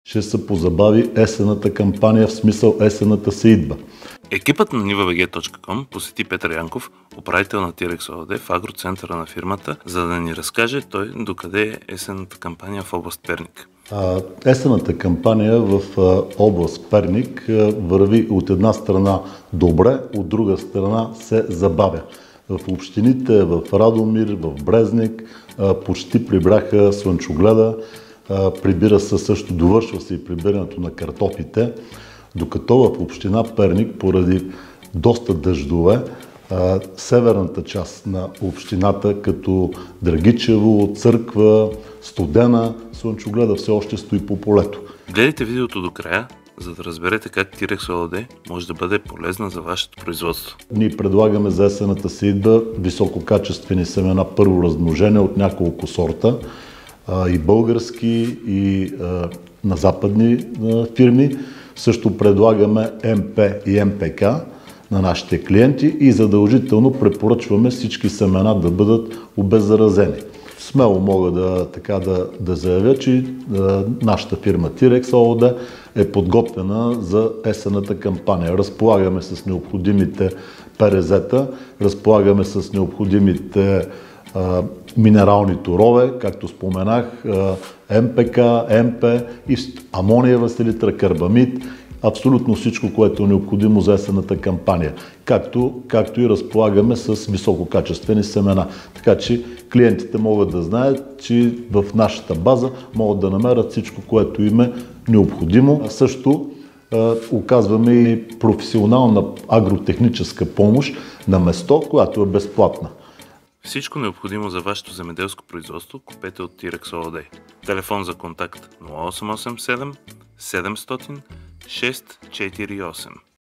Ще се позабави есенната кампания, в смисъл есената се идва. Екипът на nivabg.com посети Петър Янков, управител на Тирекс ООД в агроцентъра на фирмата, за да ни разкаже той докъде е есенната кампания в област Перник. Есенната кампания в област Перник върви от една страна добре, от друга страна се забавя. В общините, в Радомир, в Брезник почти прибраха слънчогледа, прибира се също, довършва се и прибирането на картофите, докато в община Перник поради доста дъждове, северната част на общината, като Драгичево, Църква, Студена, слънчогледа все още стои по полето. Гледайте видеото до края, за да разберете как Тирекс ООД може да бъде полезна за вашето производство. Ние предлагаме за есената сеитба висококачествени семена първо размножение от няколко сорта, и български, и на западни фирми. Също предлагаме МП и МПК на нашите клиенти и задължително препоръчваме всички семена да бъдат обеззаразени. Смело мога да заявя, че нашата фирма Тирекс ООД е подготвена за есенната кампания. Разполагаме с необходимите ПРЗ-та, разполагаме с необходимите минерални торове, както споменах, МПК, МП и амониева селитра, карбамид, абсолютно всичко, което е необходимо за есенната кампания, както и разполагаме с висококачествени семена. Така че клиентите могат да знаят, че в нашата база могат да намерят всичко, което им е необходимо. Също оказваме и професионална агротехническа помощ на место, която е безплатна. Всичко необходимо за вашето земеделско производство купете от Тирекс ООД. Телефон за контакт 0887 700 648.